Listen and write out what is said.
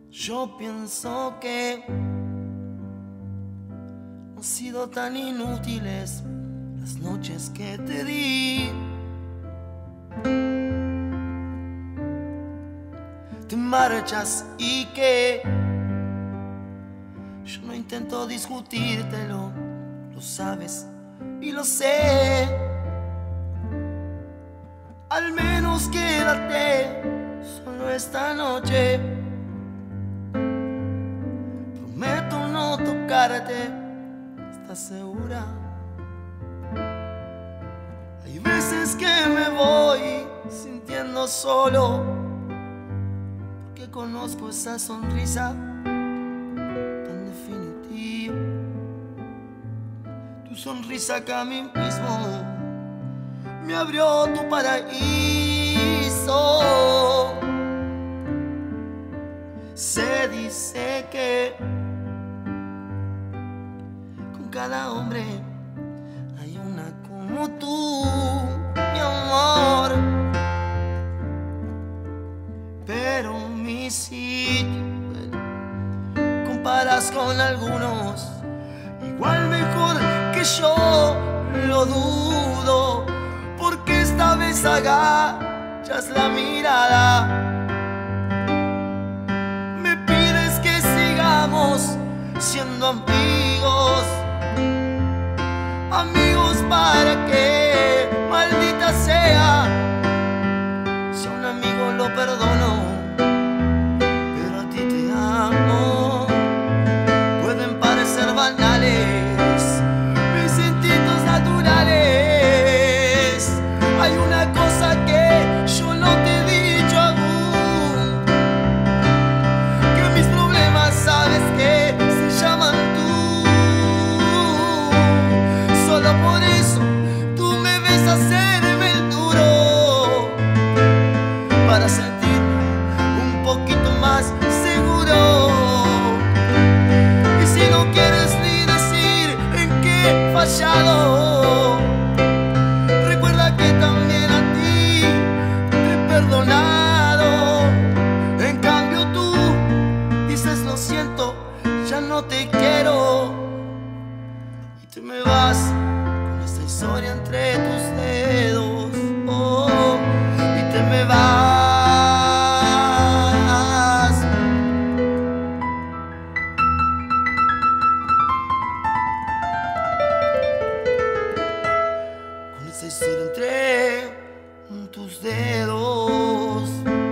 Yo pienso que no han sido tan inútiles las noches que te di. Te marchas y que yo no intento discutírtelo, lo sabes y lo sé. Al menos quédate solo esta noche. Prometo no tocarte, ¿estás segura? Hay veces que me voy sintiendo solo, porque conozco esa sonrisa tan definitiva. Tu sonrisa que a mí mismo me abrió tu paraíso. Se dice que con cada hombre hay una como tú, mi amor. Pero mi sitio comparas con algunos, igual mejor que yo, lo dudo, porque esta vez agachas la mirada. Me pides que sigamos siendo amigos. Amigos para qué, maldita sea. Si a un amigo lo perdono, pero a ti te amo. Pueden parecer banales mis instintos naturales. Hay una cosa que yo no te he dicho aún, que mis problemas sabes que se llaman tú. Solo por eso tú me ves hacerme el duro, para sentirme un poquito más seguro. Y si no quieres ni decir en qué he fallado, recuerda que también a ti te he perdonado. En cambio tú dices lo siento, ya no te quiero, y te me vas con esta historia entre tus dedos, oh, y te me vas. Con esta historia entre tus dedos.